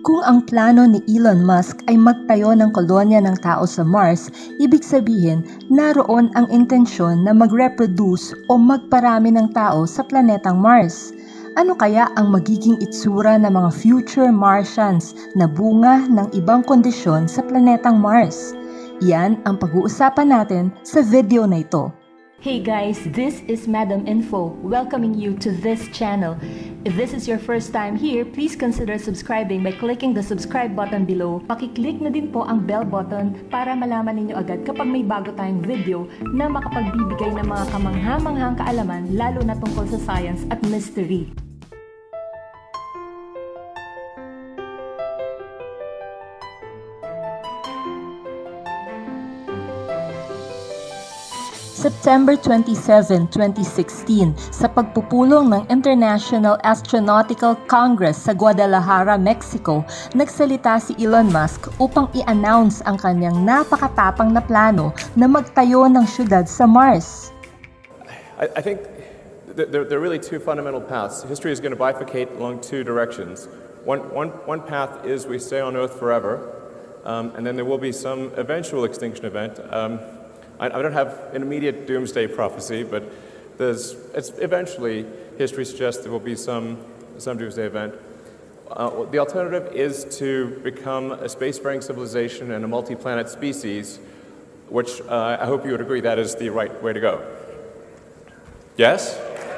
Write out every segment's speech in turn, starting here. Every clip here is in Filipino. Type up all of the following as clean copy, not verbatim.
Kung ang plano ni Elon Musk ay magtayo ng kolonya ng tao sa Mars, ibig sabihin naroon ang intensyon na mag-reproduce o magparami ng tao sa planetang Mars. Ano kaya ang magiging itsura ng mga future Martians na bunga ng ibang kondisyon sa planetang Mars? Yan ang pag-uusapan natin sa video na ito. Hey guys, this is Madam Info, welcoming you to this channel. If this is your first time here, please consider subscribing by clicking the subscribe button below. Pakiclick na din po ang bell button para malaman ninyo agad kapag may bago tayong video na makapagbibigay ng mga kamangha-manghang kaalaman lalo na tungkol sa science at mystery. September 27, 2016, sa pagpupulong ng International Astronautical Congress sa Guadalajara, Mexico, nagsalita si Elon Musk upang i-announce ang kanyang napakatapang na plano na magtayo ng syudad sa Mars. I think there are really two fundamental paths. History is going to bifurcate along two directions. One path is we stay on Earth forever, and then there will be some eventual extinction event. I don't have an immediate doomsday prophecy, but it's eventually, history suggests there will be some doomsday event. The alternative is to become a spacefaring civilization and a multi-planet species, which I hope you would agree that is the right way to go. Yes?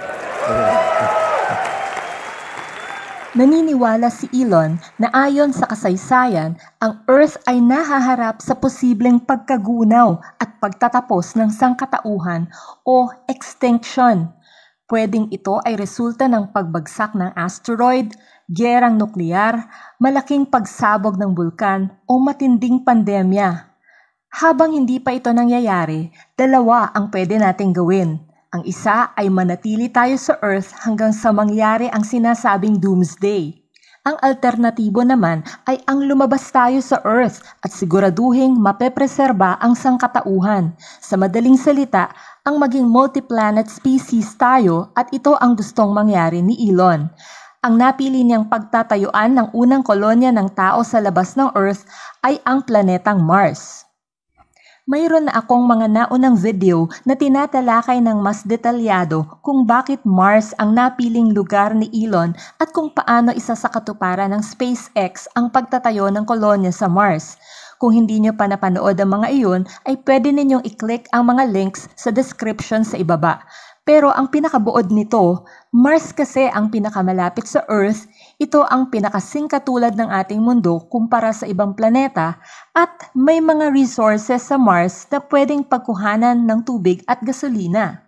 Naniniwala si Elon na ayon sa kasaysayan, ang Earth ay nahaharap sa posibleng pagkagunaw at pagtatapos ng sangkatauhan o extinction. Pwedeng ito ay resulta ng pagbagsak ng asteroid, gerang nuklear, malaking pagsabog ng bulkan o matinding pandemya. Habang hindi pa ito nangyayari, dalawa ang pwede nating gawin. Ang isa ay manatili tayo sa Earth hanggang sa mangyari ang sinasabing doomsday. Ang alternatibo naman ay ang lumabas tayo sa Earth at siguraduhing mapepreserba ang sangkatauhan. Sa madaling salita, ang maging multi-planet species tayo at ito ang gustong mangyari ni Elon. Ang napili niyang pagtatayuan ng unang kolonya ng tao sa labas ng Earth ay ang planetang Mars. Mayroon na akong mga naunang video na tinatalakay ng mas detalyado kung bakit Mars ang napiling lugar ni Elon at kung paano isa sa katuparan ng SpaceX ang pagtatayo ng kolonya sa Mars. Kung hindi nyo pa napanood ang mga iyon, ay pwede ninyong i-click ang mga links sa description sa ibaba. Pero ang pinakabuod nito, Mars kasi ang pinakamalapit sa Earth, ito ang pinakasingkatulad ng ating mundo kumpara sa ibang planeta at may mga resources sa Mars na pwedeng pagkuhanan ng tubig at gasolina.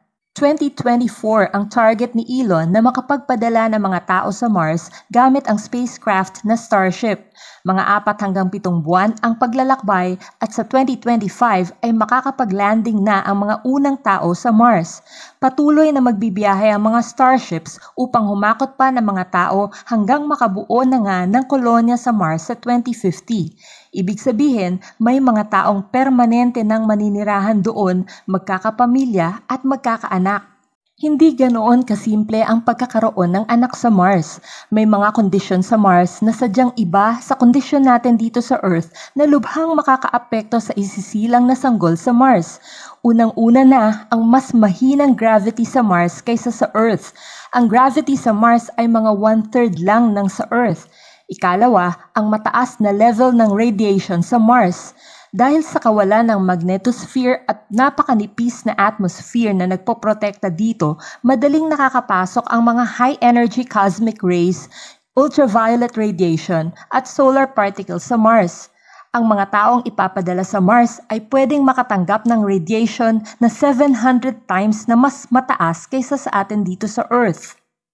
2024 ang target ni Elon na makapagpadala ng mga tao sa Mars gamit ang spacecraft na Starship. Mga 4 hanggang 7 buwan ang paglalakbay at sa 2025 ay makakapag-landing na ang mga unang tao sa Mars. Patuloy na magbibiyahe ang mga Starships upang humakot pa ng mga tao hanggang makabuo na nga ng kolonya sa Mars sa 2050. Ibig sabihin, may mga taong permanente nang maninirahan doon, magkakapamilya at magkakaanak. Hindi ganoon kasimple ang pagkakaroon ng anak sa Mars. May mga kondisyon sa Mars na sadyang iba sa kondisyon natin dito sa Earth na lubhang makakaapekto sa isisilang na sanggol sa Mars. Unang-una na ang mas mahinang gravity sa Mars kaysa sa Earth. Ang gravity sa Mars ay mga 1/3 lang ng sa Earth. Ikalawa, ang mataas na level ng radiation sa Mars. Dahil sa kawalan ng magnetosphere at napakanipis na atmosphere na nagpoprotekta dito, madaling nakakapasok ang mga high-energy cosmic rays, ultraviolet radiation at solar particles sa Mars. Ang mga taong ipapadala sa Mars ay pwedeng makatanggap ng radiation na 700 times na mas mataas kaysa sa atin dito sa Earth.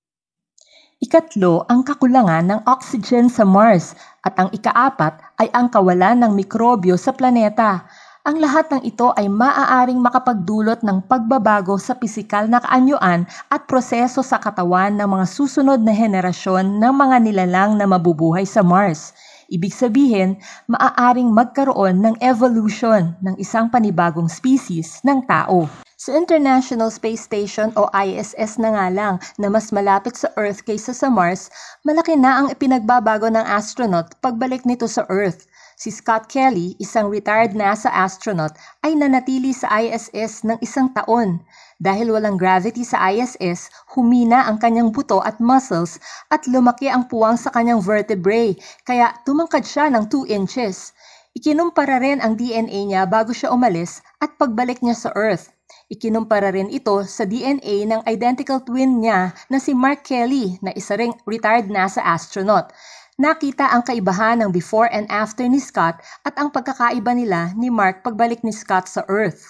Ikatlo, ang kakulangan ng oxygen sa Mars at ang ikaapat ay ang kawalan ng mikrobyo sa planeta. Ang lahat ng ito ay maaaring makapagdulot ng pagbabago sa pisikal na kaanyuan at proseso sa katawan ng mga susunod na henerasyon ng mga nilalang na mabubuhay sa Mars. Ibig sabihin, maaaring magkaroon ng evolution ng isang panibagong species ng tao. Sa International Space Station o ISS na nga lang na mas malapit sa Earth kaysa sa Mars, malaki na ang ipinagbabago ng astronaut pagbalik nito sa Earth. Si Scott Kelly, isang retired NASA astronaut, ay nanatili sa ISS ng 1 taon. Dahil walang gravity sa ISS, humina ang kanyang buto at muscles at lumaki ang puwang sa kanyang vertebrae, kaya tumangkad siya ng 2 inches. Ikinumpara rin ang DNA niya bago siya umalis at pagbalik niya sa Earth. Ikinumpara rin ito sa DNA ng identical twin niya na si Mark Kelly na isa ring retired NASA astronaut. Nakita ang kaibahan ng before and after ni Scott at ang pagkakaiba nila ni Mark pagbalik ni Scott sa Earth.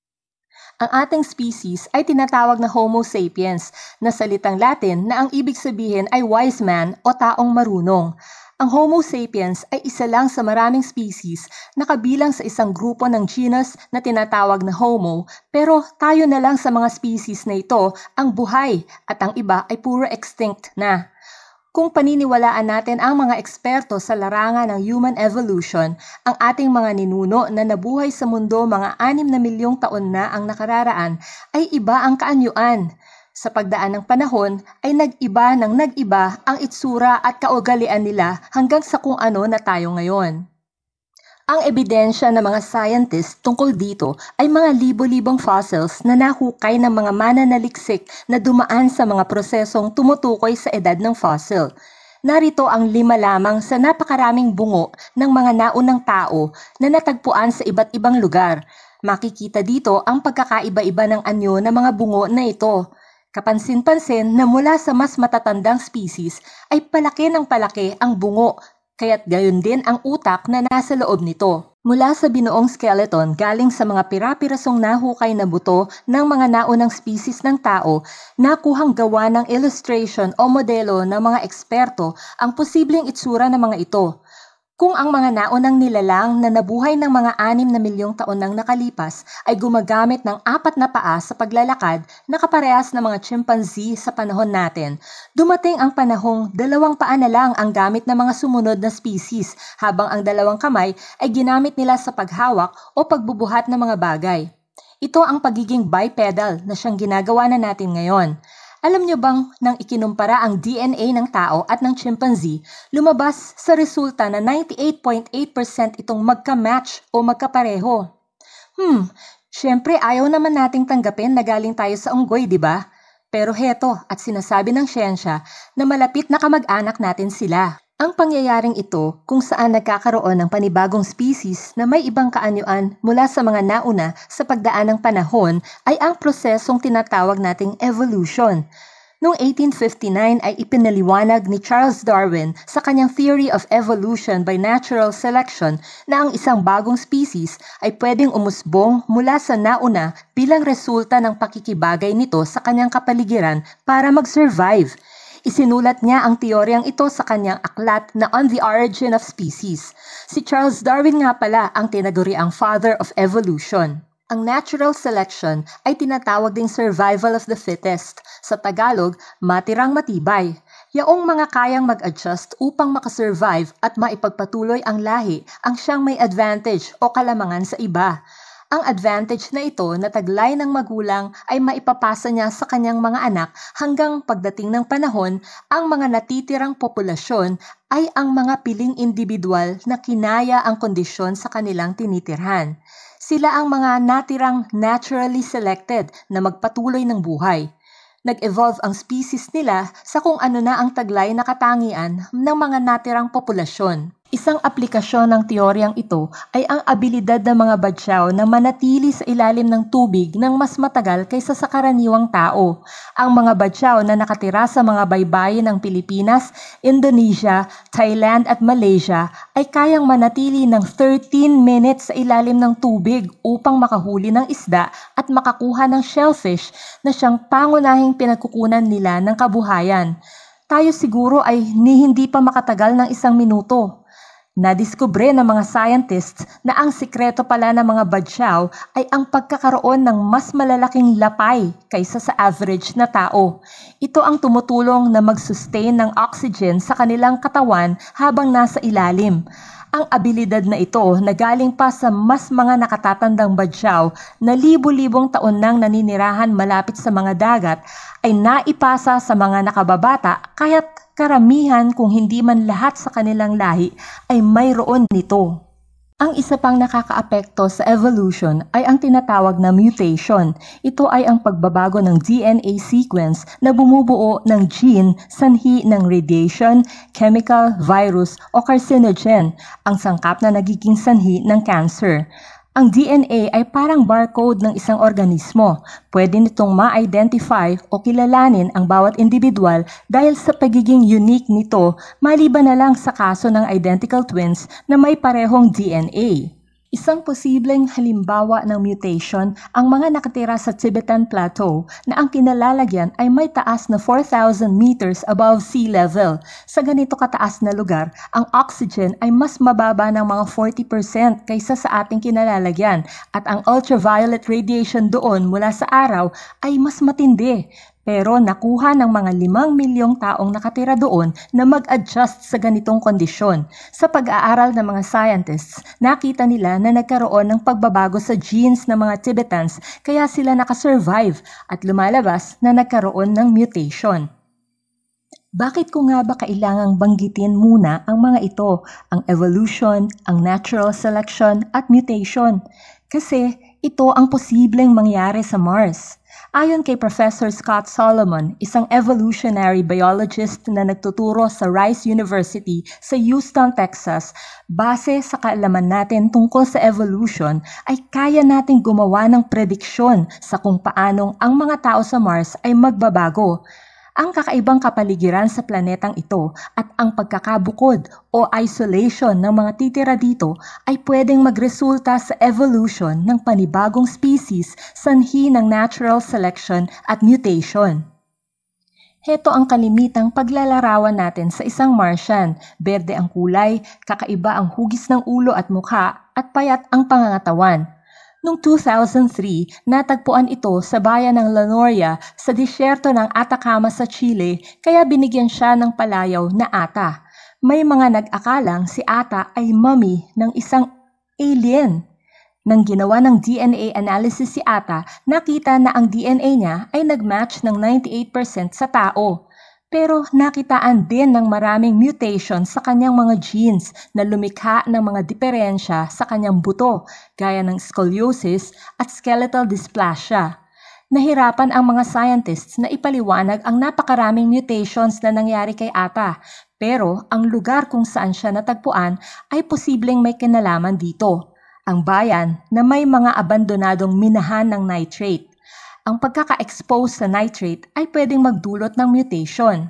Ang ating species ay tinatawag na Homo sapiens na salitang Latin na ang ibig sabihin ay wise man o taong marunong. Ang Homo sapiens ay isa lang sa maraming species na kabilang sa isang grupo ng genus na tinatawag na Homo, pero tayo na lang sa mga species na ito ang buhay at ang iba ay puro extinct na. Kung paniniwalaan natin ang mga eksperto sa larangan ng human evolution, ang ating mga ninuno na nabuhay sa mundo mga 6 na milyong taon na ang nakararaan ay iba ang kaanyuan. Sa pagdaan ng panahon ay nag-iba ang itsura at kaugalian nila hanggang sa kung ano na tayo ngayon. Ang ebidensya ng mga scientists tungkol dito ay mga libo-libong fossils na nahukay ng mga mananaliksik na dumaan sa mga prosesong tumutukoy sa edad ng fossil. Narito ang 5 lamang sa napakaraming bungo ng mga naunang tao na natagpuan sa iba't ibang lugar. Makikita dito ang pagkakaiba-iba ng anyo ng mga bungo na ito. Kapansin-pansin na mula sa mas matatandang species ay palaki ng palaki ang bungo, kaya't gayon din ang utak na nasa loob nito. Mula sa binuong skeleton galing sa mga pira-pirasong nahukay na buto ng mga naunang species ng tao, nakuhang gawa ng illustration o modelo ng mga eksperto ang posibleng itsura ng mga ito. Kung ang mga naunang nilalang na nabuhay ng mga 6 na milyong taon nang nakalipas ay gumagamit ng 4 na paa sa paglalakad na kaparehas ng mga chimpanzee sa panahon natin, dumating ang panahong 2 paa na lang ang gamit ng mga sumunod na species habang ang 2 kamay ay ginamit nila sa paghawak o pagbubuhat ng mga bagay. Ito ang pagiging bipedal na siyang ginagawa na natin ngayon. Alam niyo bang nang ikinumpara ang DNA ng tao at ng chimpanzee, lumabas sa resulta na 98.8% itong magka-match o magkapareho? Syempre ayaw naman nating tanggapin na galing tayo sa unggoy, di ba? Pero heto at sinasabi ng siyensya na malapit na kamag-anak natin sila. Ang pangyayaring ito kung saan nagkakaroon ng panibagong species na may ibang kaanyuan mula sa mga nauna sa pagdaan ng panahon ay ang prosesong tinatawag nating evolution. Noong 1859 ay ipinaliwanag ni Charles Darwin sa kanyang Theory of Evolution by Natural Selection na ang isang bagong species ay pwedeng umusbong mula sa nauna bilang resulta ng pakikibagay nito sa kanyang kapaligiran para mag-survive. Isinulat niya ang teoryang ito sa kanyang aklat na On the Origin of Species. Si Charles Darwin nga pala ang tinaguriang Father of Evolution. Ang natural selection ay tinatawag ding survival of the fittest. Sa Tagalog, matirang matibay. Yaong mga kayang mag-adjust upang makasurvive at maipagpatuloy ang lahi ang siyang may advantage o kalamangan sa iba. Ang advantage na ito na taglay ng magulang ay maipapasa niya sa kanyang mga anak hanggang pagdating ng panahon, ang mga natitirang populasyon ay ang mga piling individual na kinaya ang kondisyon sa kanilang tinitirhan. Sila ang mga natirang naturally selected na magpatuloy ng buhay. Nag-evolve ang species nila sa kung ano na ang taglay na katangian ng mga natirang populasyon. Isang aplikasyon ng teoryang ito ay ang abilidad ng mga badyaw na manatili sa ilalim ng tubig ng mas matagal kaysa sa karaniwang tao. Ang mga badyaw na nakatira sa mga baybayin ng Pilipinas, Indonesia, Thailand at Malaysia ay kayang manatili ng 13 minutes sa ilalim ng tubig upang makahuli ng isda at makakuha ng shellfish na siyang pangunahing pinagkukunan nila ng kabuhayan. Tayo siguro ay hindi pa makatagal ng 1 minuto. Nadiskubre ng mga scientists na ang sikreto pala ng mga badyaw ay ang pagkakaroon ng mas malalaking lapay kaysa sa average na tao. Ito ang tumutulong na mag-sustain ng oxygen sa kanilang katawan habang nasa ilalim. Ang abilidad na ito na galing pa sa mas mga nakatatandang badyaw na libu-libong taon nang naninirahan malapit sa mga dagat ay naipasa sa mga nakababata kaya't karamihan kung hindi man lahat sa kanilang lahi ay mayroon nito. Ang isa pang nakakaapekto sa evolution ay ang tinatawag na mutation. Ito ay ang pagbabago ng DNA sequence na bumubuo ng gene sanhi ng radiation, chemical, virus o carcinogen, ang sangkap na nagiging sanhi ng cancer. Ang DNA ay parang barcode ng isang organismo. Pwede nitong ma-identify o kilalanin ang bawat individual dahil sa pagiging unique nito, maliban na lang sa kaso ng identical twins na may parehong DNA. Isang posibleng halimbawa ng mutation ang mga nakatira sa Tibetan Plateau na ang kinalalagyan ay may taas na 4,000 meters above sea level. Sa ganito kataas na lugar, ang oxygen ay mas mababa ng mga 40% kaysa sa ating kinalalagyan at ang ultraviolet radiation doon mula sa araw ay mas matindi. Pero nakuha ng mga 5 milyong taong nakatira doon na mag-adjust sa ganitong kondisyon. Sa pag-aaral ng mga scientists, nakita nila na nagkaroon ng pagbabago sa genes ng mga Tibetans kaya sila nakasurvive at lumalabas na nagkaroon ng mutation. Bakit ko nga ba kailangang banggitin muna ang mga ito, ang evolution, ang natural selection at mutation? Kasi ito ang posibleng mangyari sa Mars. Ayon kay Professor Scott Solomon, isang evolutionary biologist na nagtuturo sa Rice University sa Houston, Texas, base sa kaalaman natin tungkol sa evolution ay kaya nating gumawa ng prediksyon sa kung paanong ang mga tao sa Mars ay magbabago. Ang kakaibang kapaligiran sa planetang ito at ang pagkakabukod o isolation ng mga titira dito ay pwedeng magresulta sa evolution ng panibagong species sanhi ng natural selection at mutation. Heto ang kalimitang paglalarawan natin sa isang Martian. Berde ang kulay, kakaiba ang hugis ng ulo at mukha at payat ang pangangatawan. Noong 2003, natagpuan ito sa bayan ng La Noria sa disyerto ng Atacama sa Chile kaya binigyan siya ng palayaw na Ata. May mga nag-akalang si Ata ay mummy ng isang alien. Nang ginawa ng DNA analysis si Ata, nakita na ang DNA niya ay nag-match ng 98% sa tao. Pero nakitaan din ng maraming mutations sa kanyang mga genes na lumikha ng mga diferensya sa kanyang buto, gaya ng scoliosis at skeletal dysplasia. Nahirapan ang mga scientists na ipaliwanag ang napakaraming mutations na nangyari kay Ata, pero ang lugar kung saan siya natagpuan ay posibleng may kinalaman dito, ang bayan na may mga abandonadong minahan ng nitrate. Ang pagkaka-expose sa nitrate ay pwedeng magdulot ng mutation.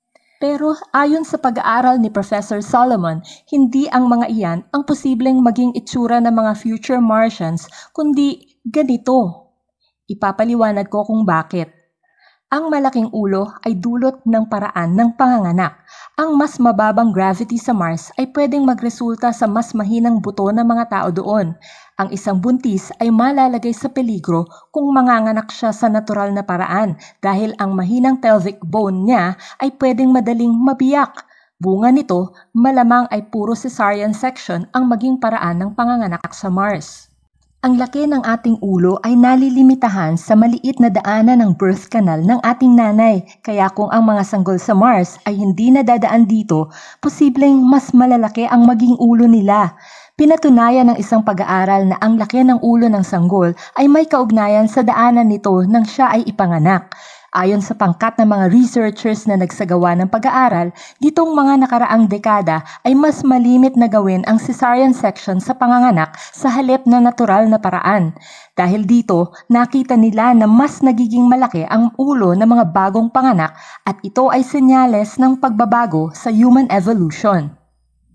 Pero ayon sa pag-aaral ni Professor Solomon, hindi ang mga iyan ang posibleng maging itsura ng mga future Martians, kundi ganito. Ipapaliwanag ko kung bakit. Ang malaking ulo ay dulot ng paraan ng panganganak. Ang mas mababang gravity sa Mars ay pwedeng magresulta sa mas mahinang buto ng mga tao doon. Ang isang buntis ay malalagay sa peligro kung manganganak siya sa natural na paraan dahil ang mahinang pelvic bone niya ay pwedeng madaling mabiyak. Bunga nito, malamang ay puro cesarean section ang maging paraan ng panganganak sa Mars. Ang laki ng ating ulo ay nalilimitahan sa maliit na daanan ng birth canal ng ating nanay. Kaya kung ang mga sanggol sa Mars ay hindi nadadaan dito, posibleng mas malalaki ang maging ulo nila. Pinatunayan ng isang pag-aaral na ang laki ng ulo ng sanggol ay may kaugnayan sa daanan nito nang siya ay ipanganak. Ayon sa pangkat ng mga researchers na nagsagawa ng pag-aaral, ditong mga nakaraang dekada ay mas malimit na gawin ang cesarean section sa panganganak sa halip na natural na paraan. Dahil dito, nakita nila na mas nagiging malaki ang ulo ng mga bagong panganak at ito ay senyales ng pagbabago sa human evolution.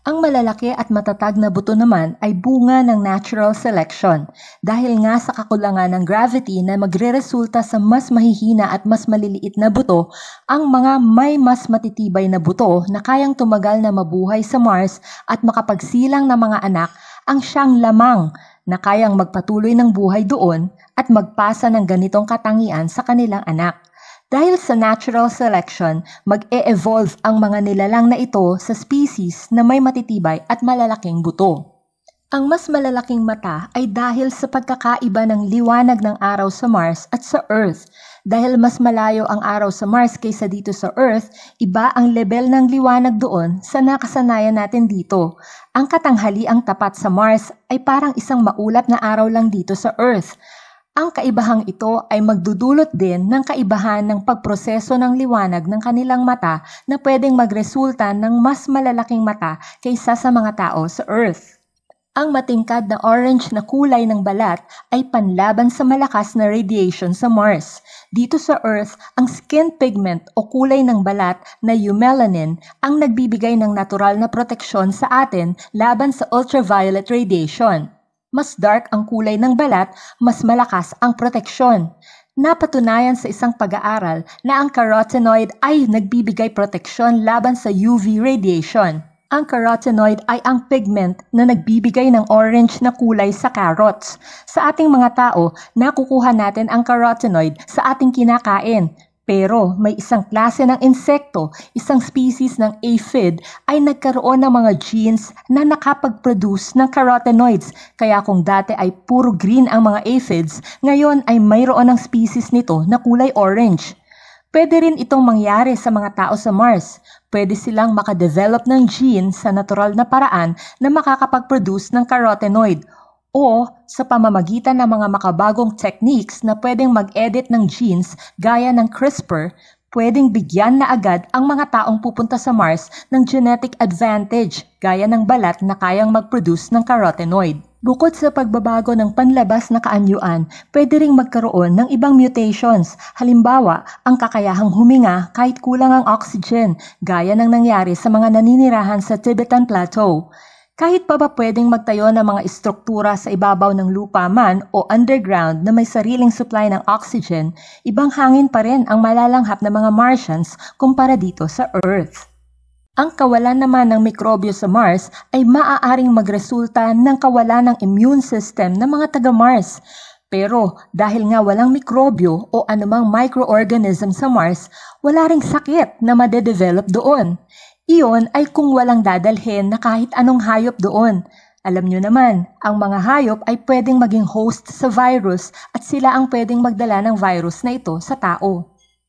Ang malalaki at matatag na buto naman ay bunga ng natural selection dahil nga sa kakulangan ng gravity na magreresulta sa mas mahihina at mas maliliit na buto, ang mga may mas matitibay na buto na kayang tumagal na mabuhay sa Mars at makapagsilang ng mga anak ang siyang lamang na kayang magpatuloy ng buhay doon at magpasa ng ganitong katangian sa kanilang anak. Dahil sa natural selection, mag-e-evolve ang mga nilalang na ito sa species na may matitibay at malalaking buto. Ang mas malalaking mata ay dahil sa pagkakaiba ng liwanag ng araw sa Mars at sa Earth. Dahil mas malayo ang araw sa Mars kaysa dito sa Earth, iba ang level ng liwanag doon sa nakasanayan natin dito. Ang katanghaliang tapat sa Mars ay parang isang maulap na araw lang dito sa Earth. Ang kaibahang ito ay magdudulot din ng kaibahan ng pagproseso ng liwanag ng kanilang mata na pwedeng magresulta ng mas malalaking mata kaysa sa mga tao sa Earth. Ang matingkad na orange na kulay ng balat ay panlaban sa malakas na radiation sa Mars. Dito sa Earth, ang skin pigment o kulay ng balat na eumelanin ang nagbibigay ng natural na proteksyon sa atin laban sa ultraviolet radiation. Mas dark ang kulay ng balat, mas malakas ang proteksyon. Napatunayan sa isang pag-aaral na ang carotenoid ay nagbibigay proteksyon laban sa UV radiation. Ang carotenoid ay ang pigment na nagbibigay ng orange na kulay sa carrots. Sa ating mga tao, nakukuha natin ang carotenoid sa ating kinakain. Pero may isang klase ng insekto, isang species ng aphid, ay nagkaroon ng mga genes na nakapag-produce ng carotenoids. Kaya kung dati ay puro green ang mga aphids, ngayon ay mayroon ng species nito na kulay orange. Pwede rin itong mangyari sa mga tao sa Mars. Pwede silang makadevelop ng gene sa natural na paraan na makakapag-produce ng carotenoid. O sa pamamagitan ng mga makabagong techniques na pwedeng mag-edit ng genes gaya ng CRISPR, pwedeng bigyan na agad ang mga taong pupunta sa Mars ng genetic advantage gaya ng balat na kayang mag-produce ng carotenoid. Bukod sa pagbabago ng panlabas na kaanyuan, pwede ring magkaroon ng ibang mutations. Halimbawa, ang kakayahang huminga kahit kulang ang oxygen, gaya ng nangyari sa mga naninirahan sa Tibetan Plateau. Kahit pa ba pwedeng magtayo ng mga istruktura sa ibabaw ng lupa man o underground na may sariling supply ng oxygen, ibang hangin pa rin ang malalanghap ng mga Martians kumpara dito sa Earth. Ang kawalan naman ng mikrobyo sa Mars ay maaaring magresulta ng kawalan ng immune system ng mga taga-Mars. Pero dahil nga walang mikrobyo o anumang microorganism sa Mars, wala ring sakit na madedevelop doon. Iyon ay kung walang dadalhin na kahit anong hayop doon. Alam nyo naman, ang mga hayop ay pwedeng maging host sa virus at sila ang pwedeng magdala ng virus na ito sa tao.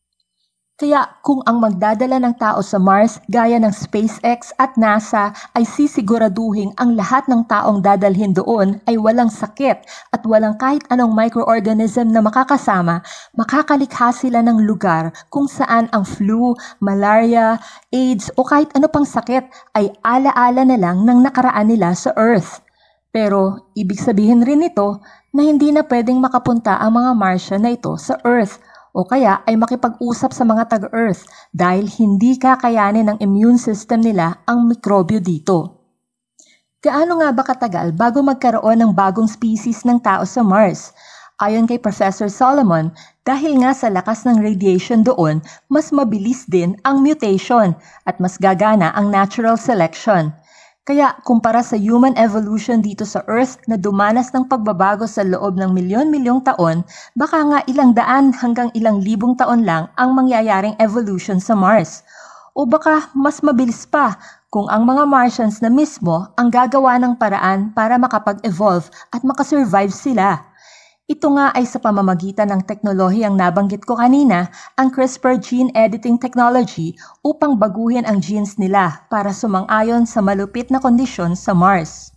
Kaya kung ang magdadala ng tao sa Mars gaya ng SpaceX at NASA ay sisiguraduhin ang lahat ng taong dadalhin doon ay walang sakit at walang kahit anong microorganism na makakasama, makakalikha sila ng lugar kung saan ang flu, malaria, AIDS o kahit ano pang sakit ay ala-ala na lang ng nakaraan nila sa Earth. Pero ibig sabihin rin ito na hindi na pwedeng makapunta ang mga Martian na ito sa Earth o kaya ay makipag-usap sa mga taga-Earth dahil hindi kakayanin ng immune system nila ang mikrobyo dito. Gaano nga ba katagal bago magkaroon ng bagong species ng tao sa Mars? Ayon kay Professor Solomon, dahil nga sa lakas ng radiation doon, mas mabilis din ang mutation at mas gagana ang natural selection. Kaya kumpara sa human evolution dito sa Earth na dumanas ng pagbabago sa loob ng milyon-milyong taon, baka nga ilang daan hanggang ilang libong taon lang ang mangyayaring evolution sa Mars. O baka mas mabilis pa kung ang mga Martians na mismo ang gagawa ng paraan para makapag-evolve at makasurvive sila. Ito nga ay sa pamamagitan ng teknolohiyang nabanggit ko kanina, ang CRISPR gene editing technology upang baguhin ang genes nila para sumang-ayon sa malupit na kondisyon sa Mars.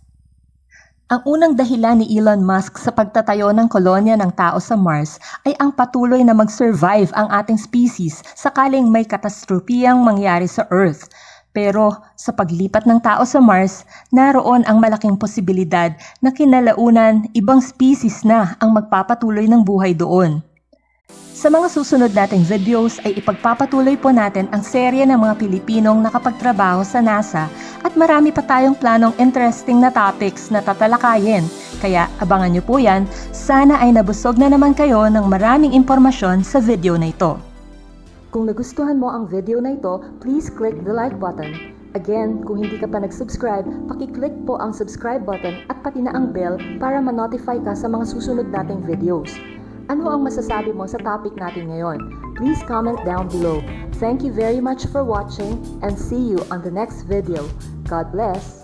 Ang unang dahilan ni Elon Musk sa pagtatayo ng kolonya ng tao sa Mars ay ang patuloy na mag-survive ang ating species sakaling may katastrofiyang mangyari sa Earth. Pero sa paglipat ng tao sa Mars, naroon ang malaking posibilidad na kinalaunan ibang species na ang magpapatuloy ng buhay doon. Sa mga susunod nating videos ay ipagpapatuloy po natin ang serye ng mga Pilipinong nakapagtrabaho sa NASA at marami pa tayong planong interesting na topics na tatalakayin. Kaya abangan nyo po yan, sana ay nabusog na naman kayo ng maraming impormasyon sa video na ito. Kung nagustuhan mo ang video na ito, please click the like button. Again, kung hindi ka pa nag-subscribe, pakiclick po ang subscribe button at pati na ang bell para ma-notify ka sa mga susunod nating videos. Ano ang masasabi mo sa topic natin ngayon? Please comment down below. Thank you very much for watching and see you on the next video. God bless!